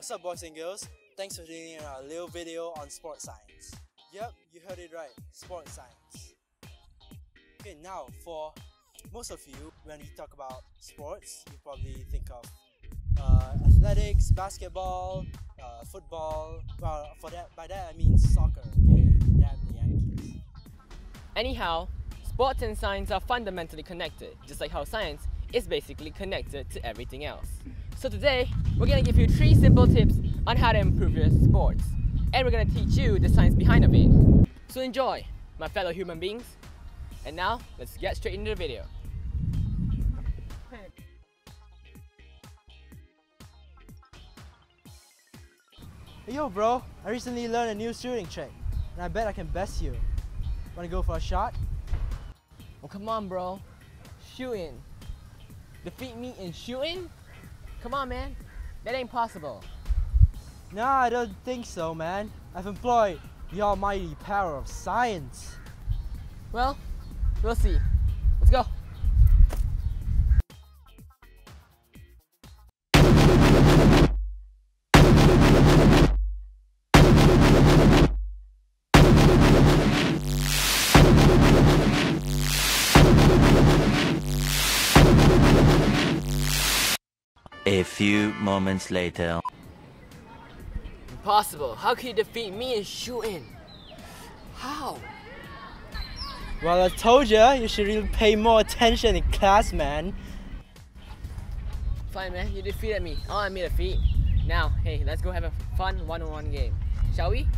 What's up, boys and girls? Thanks for tuning in our little video on sports science. Yep, you heard it right, sports science. Okay, now for most of you, when we talk about sports, you probably think of athletics, basketball, football. Well, by that I mean soccer, okay? Damn the Yankees. Anyhow, sports and science are fundamentally connected, just like how science is basically connected to everything else. So today, we're going to give you 3 simple tips on how to improve your sports. And we're going to teach you the science behind of it. So enjoy, my fellow human beings. And now, let's get straight into the video. Hey yo bro, I recently learned a new shooting trick, and I bet I can best you. Wanna go for a shot? Well, come on, bro. Shooting. Defeat me in shooting? Come on, man. That ain't possible. Nah, I don't think so, man. I've employed the almighty power of science. Well, we'll see. Let's go. A few moments later. Impossible. How can you defeat me in shooting? How? Well, I told you should really pay more attention in class, man. Fine, man. You defeated me. I'll admit defeat. Now, hey, let's go have a fun one-on-one game. Shall we?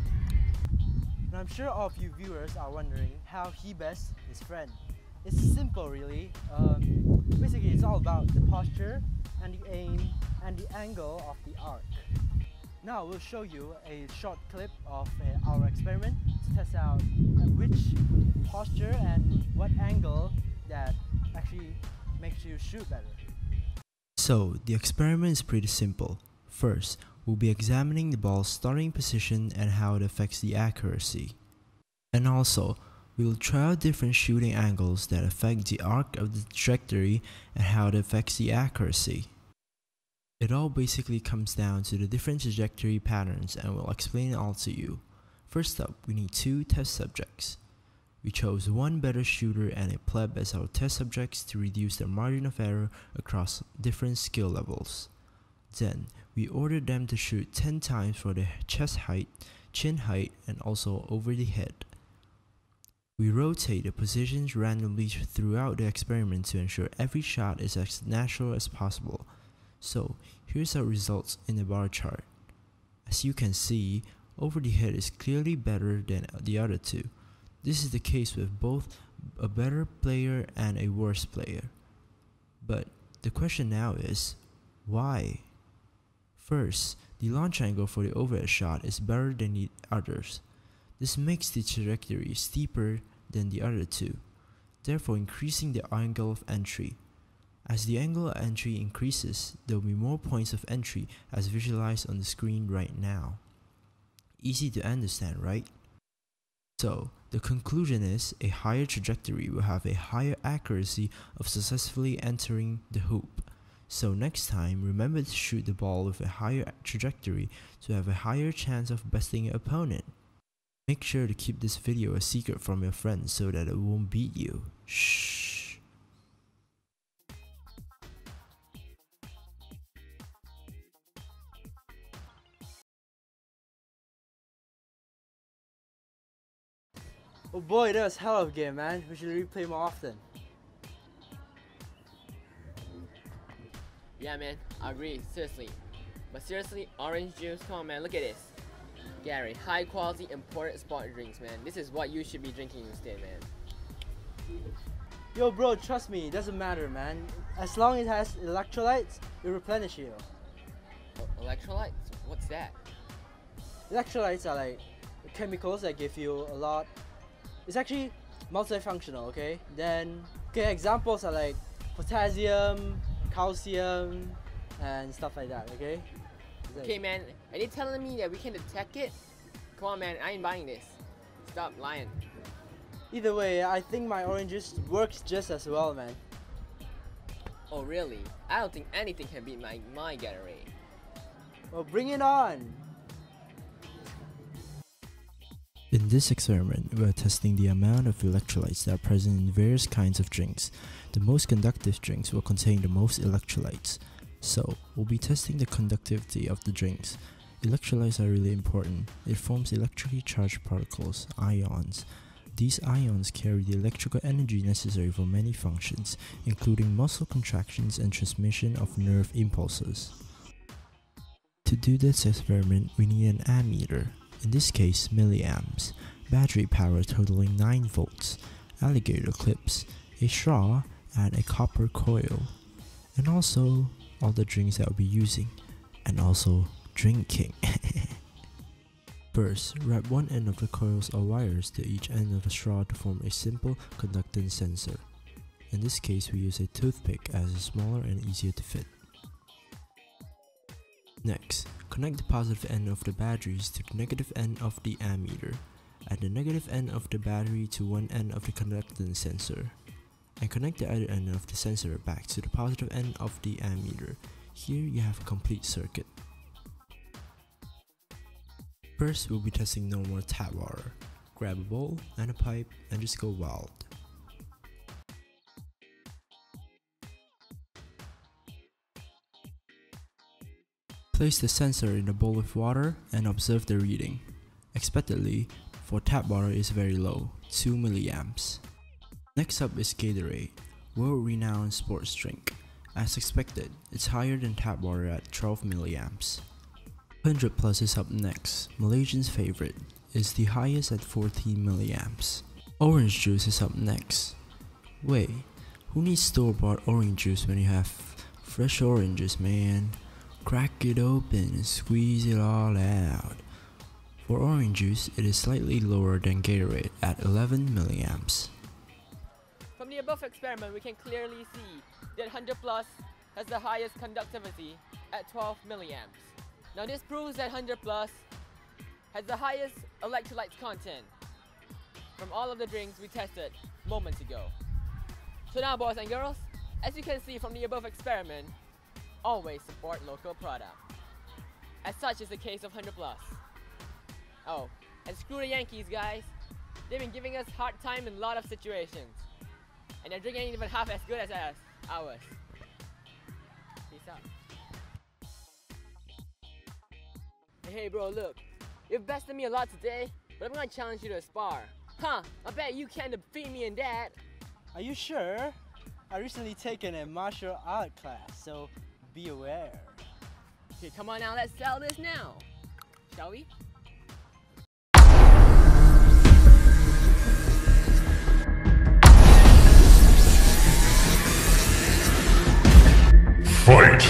And I'm sure all of you viewers are wondering how he bests his friend. It's simple, really. Basically, it's all about the posture and the aim and the angle of the arc. Now we'll show you a short clip of our experiment to test out which posture and what angle that actually makes you shoot better. So the experiment is pretty simple. First, we'll be examining the ball's starting position and how it affects the accuracy. And also, we will try out different shooting angles that affect the arc of the trajectory and how it affects the accuracy. It all basically comes down to the different trajectory patterns, and we'll explain it all to you. First up, we need 2 test subjects. We chose one better shooter and a pleb as our test subjects to reduce the margin of error across different skill levels. Then, we ordered them to shoot 10 times for the chest height, chin height, and also over the head. We rotate the positions randomly throughout the experiment to ensure every shot is as natural as possible. So, here's our results in the bar chart. As you can see, over the head is clearly better than the other 2. This is the case with both a better player and a worse player. But the question now is, why? First, the launch angle for the overhead shot is better than the others. This makes the trajectory steeper than the other 2, therefore increasing the angle of entry. As the angle of entry increases, there will be more points of entry as visualized on the screen right now. Easy to understand, right? So, the conclusion is a higher trajectory will have a higher accuracy of successfully entering the hoop. So next time, remember to shoot the ball with a higher trajectory to have a higher chance of besting your opponent. Make sure to keep this video a secret from your friends so that it won't beat you. Shh. Oh boy, that was hell of a game, man. We should replay more often. Yeah, man. I agree. Seriously. But seriously, orange juice, come on, man. Look at this. Gary, high quality imported sport drinks, man. This is what you should be drinking instead, man. Yo bro, trust me, it doesn't matter, man. As long as it has electrolytes, it replenish you. Electrolytes? What's that? Electrolytes are like chemicals that give you a lot. It's actually multifunctional, okay? Then, examples are like potassium, calcium, and stuff like that, okay? Okay, man, are you telling me that we can detect it? Come on, man, I ain't buying this. Stop lying. Either way, I think my orange juice works just as well, man. Oh, really? I don't think anything can beat my Gatorade. Well, bring it on! In this experiment, we are testing the amount of electrolytes that are present in various kinds of drinks. The most conductive drinks will contain the most electrolytes. So, we'll be testing the conductivity of the drinks. Electrolytes are really important. It forms electrically charged particles, ions. These ions carry the electrical energy necessary for many functions, including muscle contractions and transmission of nerve impulses. To do this experiment, we need an ammeter. In this case, milliamps, battery power totaling 9 volts, alligator clips, a straw, and a copper coil. And also, all the drinks that we'll be using. And also, drinking. First, wrap one end of the coils or wires to each end of the straw to form a simple conductance sensor. In this case, we use a toothpick as it's smaller and easier to fit. Next, connect the positive end of the batteries to the negative end of the ammeter, and the negative end of the battery to one end of the conductance sensor, and connect the other end of the sensor back to the positive end of the ammeter. Here you have a complete circuit. First, we'll be testing normal tap water. Grab a bowl and a pipe and just go wild. Place the sensor in a bowl with water and observe the reading. Expectedly, for tap water is very low, 2 milliamps. Next up is Gatorade, world-renowned sports drink. As expected, it's higher than tap water at 12 milliamps. 100 Plus is up next, Malaysians' favorite, is the highest at 14 milliamps. Orange juice is up next. Wait, who needs store-bought orange juice when you have fresh oranges, man? Crack it open and squeeze it all out. For orange juice, it is slightly lower than Gatorade at 11 milliamps. From the above experiment, we can clearly see that 100 Plus has the highest conductivity at 12 milliamps. Now this proves that 100 Plus has the highest electrolytes content from all of the drinks we tested moments ago. So now, boys and girls, as you can see from the above experiment, always support local product. As such is the case of 100 Plus. Oh, and screw the Yankees, guys. They've been giving us hard time in a lot of situations. And their drink ain't even half as good as ours. Peace out. Hey bro, look. You've bested me a lot today, but I'm gonna challenge you to a spar. Huh, I bet you can defeat me in that. Are you sure? I recently taken a martial art class, so be aware. Okay, come on now, let's sell this now. Shall we? Fight!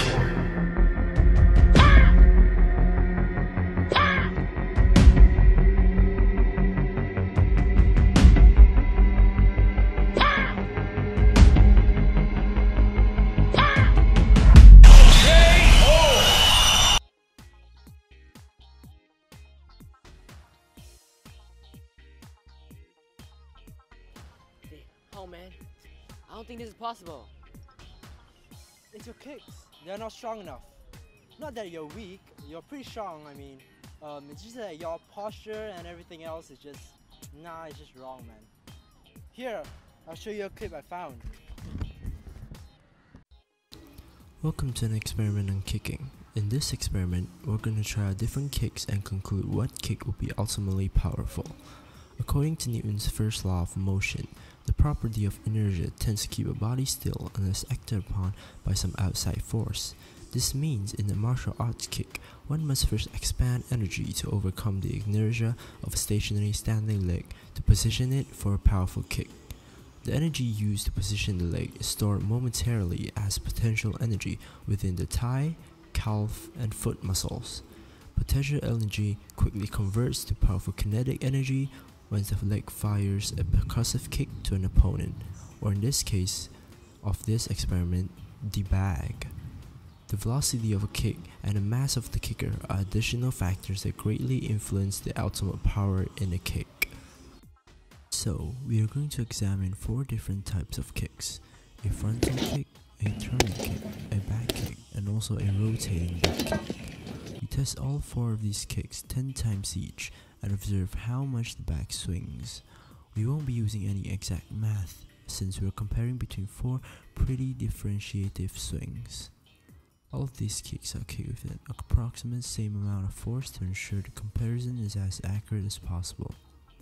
Oh man, I don't think this is possible. It's your kicks. They're not strong enough. Not that you're weak, you're pretty strong. I mean, it's just that your posture and everything else is just, it's just wrong, man. Here, I'll show you a clip I found. Welcome to an experiment on kicking. In this experiment, we're going to try out different kicks and conclude what kick will be ultimately powerful. According to Newton's first law of motion, the property of inertia tends to keep a body still unless acted upon by some outside force. This means in the martial arts kick, one must first expand energy to overcome the inertia of a stationary standing leg to position it for a powerful kick. The energy used to position the leg is stored momentarily as potential energy within the thigh, calf, and foot muscles. Potential energy quickly converts to powerful kinetic energy once the leg fires a percussive kick to an opponent, or in this case of this experiment, the bag. The velocity of a kick and the mass of the kicker are additional factors that greatly influence the ultimate power in a kick. So, we are going to examine 4 different types of kicks: a frontal kick, a turning kick, a back kick, and also a rotating back kick. We test all 4 of these kicks 10 times each and observe how much the back swings. We won't be using any exact math since we're comparing between 4 pretty differentiative swings. All of these kicks are kicked with an approximate same amount of force to ensure the comparison is as accurate as possible.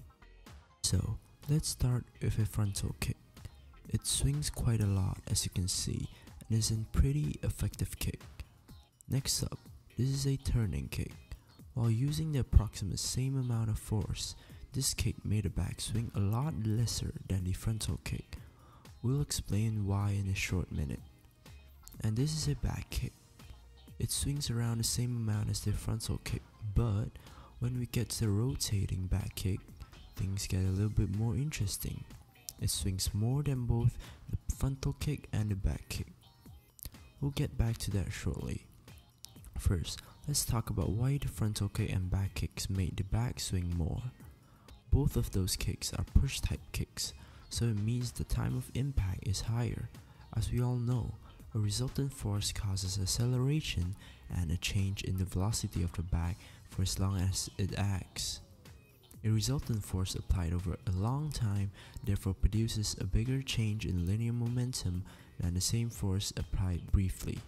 So, let's start with a frontal kick. It swings quite a lot as you can see and is a pretty effective kick. Next up, this is a turning kick. While using the approximate same amount of force, this kick made the back swing a lot lesser than the frontal kick. We'll explain why in a short minute. And this is a back kick. It swings around the same amount as the frontal kick, but when we get to the rotating back kick, things get a little bit more interesting. It swings more than both the frontal kick and the back kick. We'll get back to that shortly. First, let's talk about why the frontal kick and back kicks made the back swing more. Both of those kicks are push type kicks, so it means the time of impact is higher. As we all know, a resultant force causes acceleration and a change in the velocity of the back for as long as it acts. A resultant force applied over a long time therefore produces a bigger change in linear momentum than the same force applied briefly.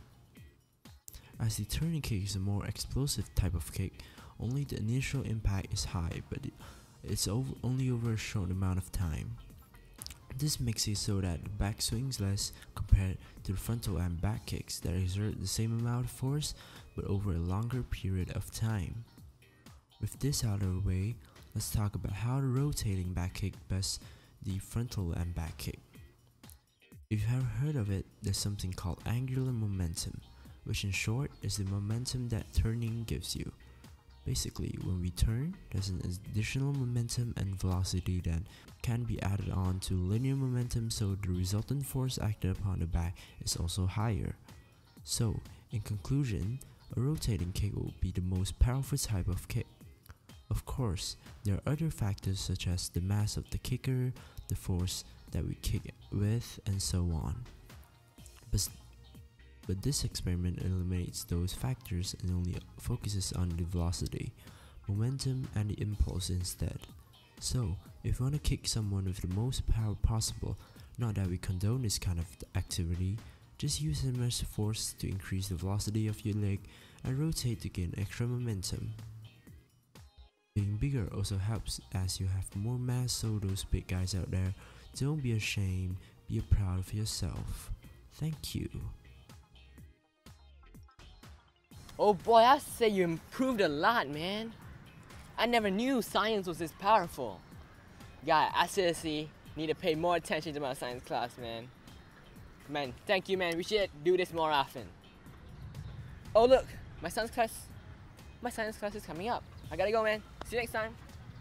As the turning kick is a more explosive type of kick, only the initial impact is high, but it's only over a short amount of time. This makes it so that the back swings less compared to the frontal and back kicks that exert the same amount of force but over a longer period of time. With this out of the way, let's talk about how the rotating back kick best the frontal and back kick. If you haven't heard of it, there's something called angular momentum, which in short is the momentum that turning gives you. Basically, when we turn, there's an additional momentum and velocity that can be added on to linear momentum, so the resultant force acted upon the back is also higher. So, in conclusion, a rotating kick will be the most powerful type of kick. Of course, there are other factors such as the mass of the kicker, the force that we kick with, and so on. But this experiment eliminates those factors and only focuses on the velocity, momentum, and the impulse instead. So, if you want to kick someone with the most power possible, not that we condone this kind of activity, just use as much force to increase the velocity of your leg and rotate to gain extra momentum. Being bigger also helps as you have more mass, so those big guys out there, don't be ashamed, be proud of yourself. Thank you. Oh boy, I say you improved a lot, man. I never knew science was this powerful. Guy, I seriously need to pay more attention to my science class, man. Man, thank you, man. We should do this more often. Oh look, my science class is coming up. I gotta go, man. See you next time.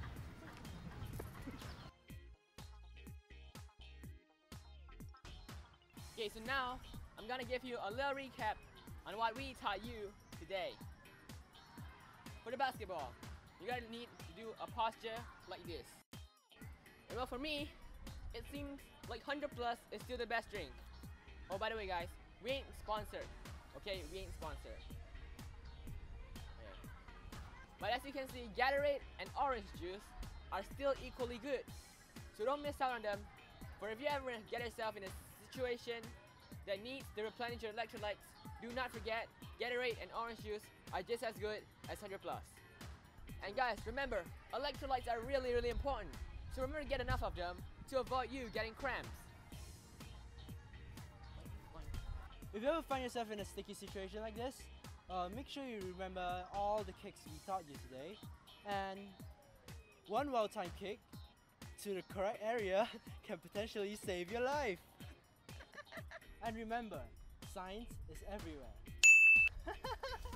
Okay, so now I'm gonna give you a little recap on what we taught you today. For the basketball, you're gonna need to do a posture like this. And well, for me, it seems like 100 plus is still the best drink. Oh, by the way, guys, we ain't sponsored. Okay, we ain't sponsored. Okay. But as you can see, Gatorade and orange juice are still equally good. So don't miss out on them. For if you ever get yourself in a situation that needs to replenish your electrolytes, do not forget, Gatorade and orange juice are just as good as 100 plus. And guys, remember, electrolytes are really, really important. So remember to get enough of them to avoid you getting cramps. If you ever find yourself in a sticky situation like this, make sure you remember all the kicks we taught you today. And one well-timed kick to the correct area can potentially save your life. And remember, science is everywhere.